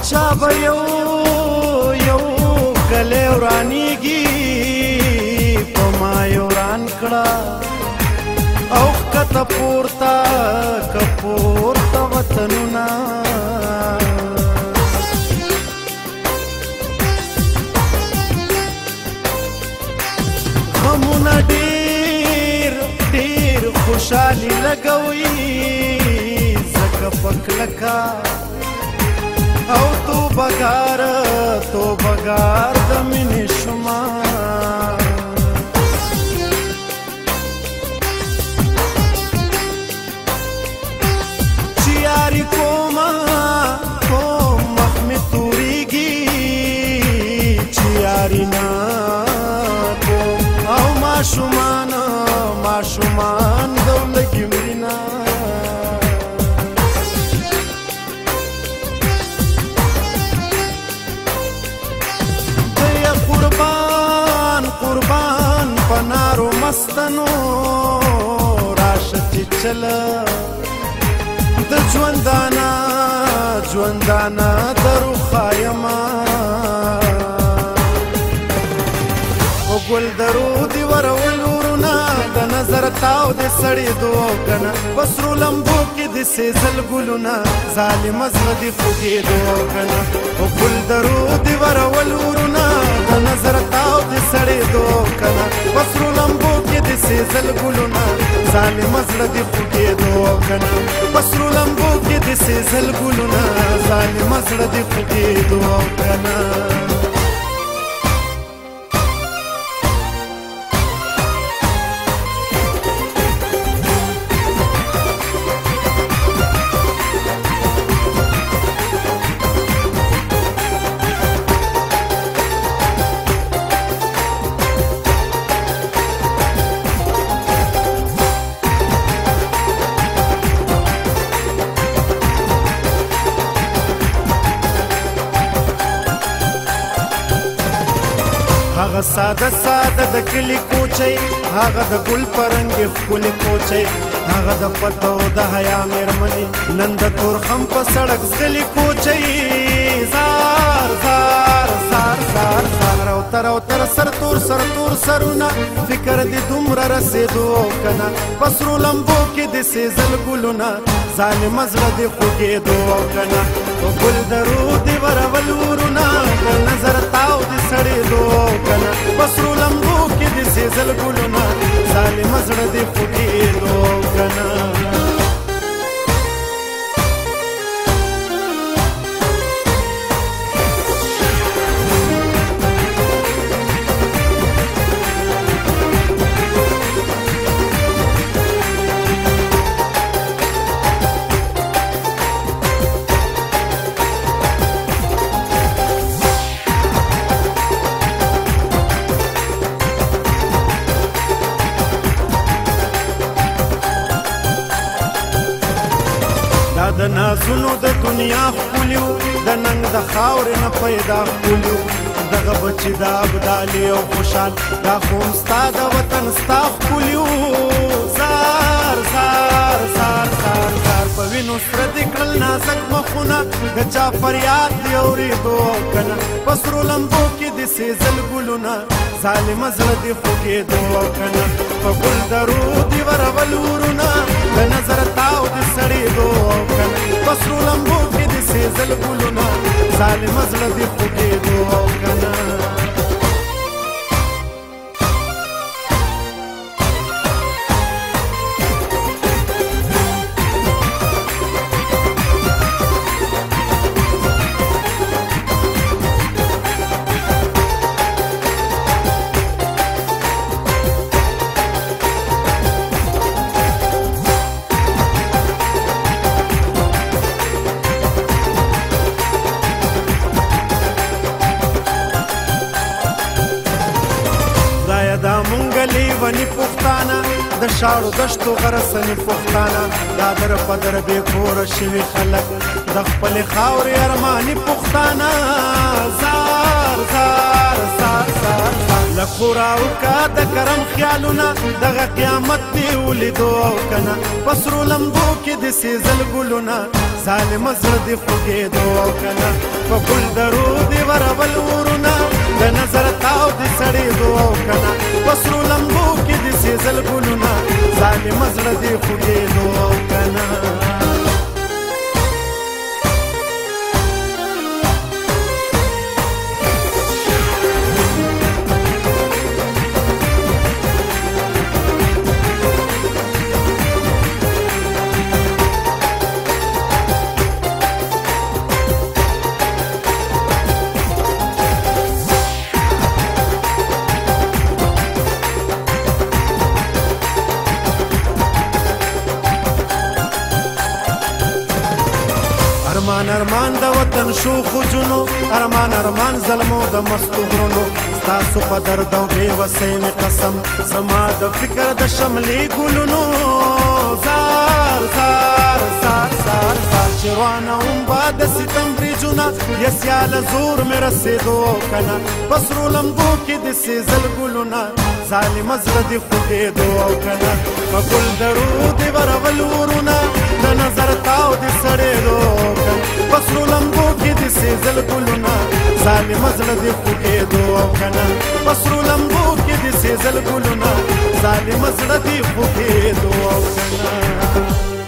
چا به یو کلی ورانیږي په ما یې وران کړه او ښکته پورته که پورته وطنونه غمونه ډېر خوشحالي لګوي ځکه په کلکه او توبهګار د مینې شومه چې یاري کوم مخ مې تورېږي چې یاري نه کوم او ماشومان دولګي مړینه قربان پنارو مستنو راشه چې چله د ژوندانه درو خایمه او ګل درو دی ورول ورونه د نظر تاو د سړېدو کنه په سرو لمبو کې د سېزل ګلونه ظالمه زړه دې خوږېدو کنه او ګل درو دی ورول ورونه د نظر تاو د سړېدو کنه په سرو لمبو کې د سېزل ګلونه ظالمه زړه دې خوږېدو کنه په سرو لمبو کې د سېزل ګلونه ظالمه زړه دې خوږېدو کنه هغه ساده د کلی کوچی هغه د ګل پرنګې ښکلې کوچی هغه د پتو د حیا مېرمنې نن د تورخم په سړک ځغلې کوچی زار روتر سرتور سرونه فکر دې دومره رسېدو کنه په سرو لمبو کې د سېزل ګلونه ظالمه زړه دې خوږېدو کنه په ګل درو دې ورول ورونه د نظر تاو دې سړېدو کنه په سرو لمبو کې د سېزل ګلونه ظالمه زړه دې خوږېدو کنه د نازونو د دنیا ښکلیو د ننګ د خاورې نه پیدا ښکلیو دغه بچي د ابدالي او خوشحال دا خو هم ستا د وطن ستا ښکلیو زار په وینو سره دې کړل نازک مخونه د چا فریاد دې اورېدو کنه په سرو لمبو کې د سېزل ګلونه ظالمه زړه دې خوږېدو کنه په ګل درو دې ورول ورونه د نظر تاو دې سړېدو کنه په سرو لمبو کې د سېزل ګلونه ظالمه زړه دې خوږېدو کنه لیونی پښتانه د شاړو دشتو غرسنې پښتانه دا در په در بې کوره شوي خلک د خپلې خاورې ارماني پښتانه زار له خوره وکه د کرم خیالونه دغه قیامت دې ولیدو او کنه په سرو لمبو کې د سېزل ګلونه ظالم زړه دې خوږېدو او کنه په ګل درود دې ورول ورونه د نظر تاو دې سړېدو او کنه په سرو لمبو کې دې سېزل ګلونه ظالم زړه دې خوږېدو او کنه ارمان ارمان د وطن شوخو جنو ارمان ارمان ظلمو د مستو غرونو ستاسو په درد او بې وسۍ مې قسم زما د فکر د شملې ګلونو زار زار زار زار زار چې روانوم به د ستم بریجونه یسیاله زور مې رسېدو کنه په سرو لمبو کې د سېزل ګلونه ظالمه زړه دې خوږېدو او کنه په ګل درود دې ورول ورونه د نظر تاو دې سړېدو په سرو لمبو کې دې سېزل ګلونه ظالمه زړه دې خوږېدو او کنه په سرو لمبو کې دې سېزل ګلونه ظالمه زړه دې خوږېدو او کنه